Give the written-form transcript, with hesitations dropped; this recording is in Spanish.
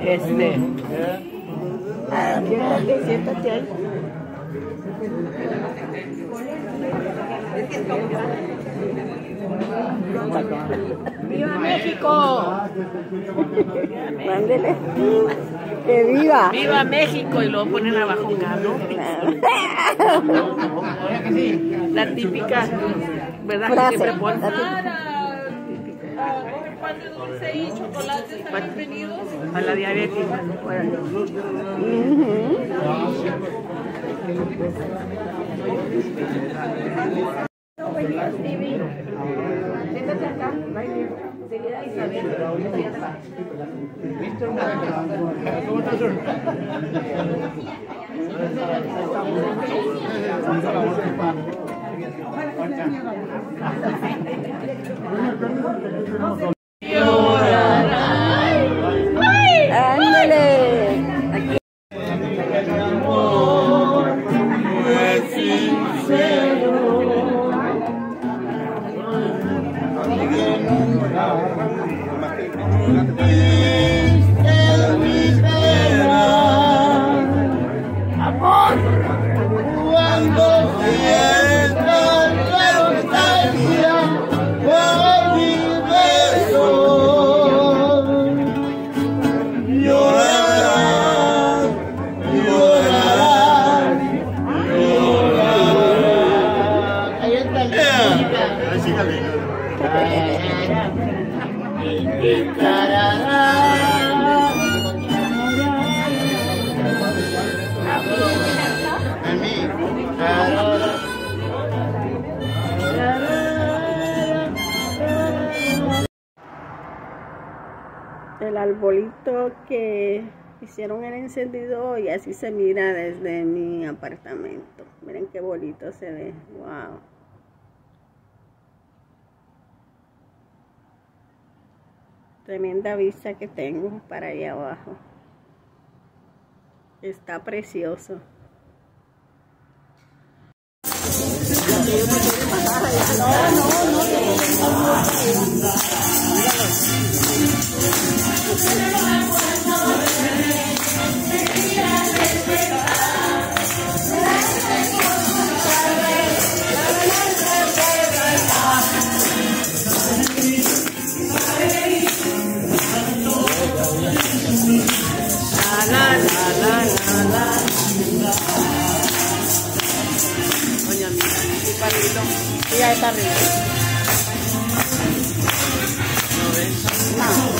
Siéntate ahí. ¡Viva México! Mándele. ¡Que viva! ¡Viva México! Y luego ponen abajo un gano. La típica, ¿verdad? Frase. Que siempre ponen. Pan de dulce y chocolate están bienvenidos. A la diabetes. Siéntate acá. Enseguida Isabel. ¿Cómo estás, Sur? Ándale. Aquí. El arbolito que hicieron el encendido y así se mira desde mi apartamento. Miren qué bonito se ve. Wow. Tremenda vista que tengo para allá abajo. Está precioso. Doña mía, qué parrito. Sí, ya está arriba. ¿No ves? No.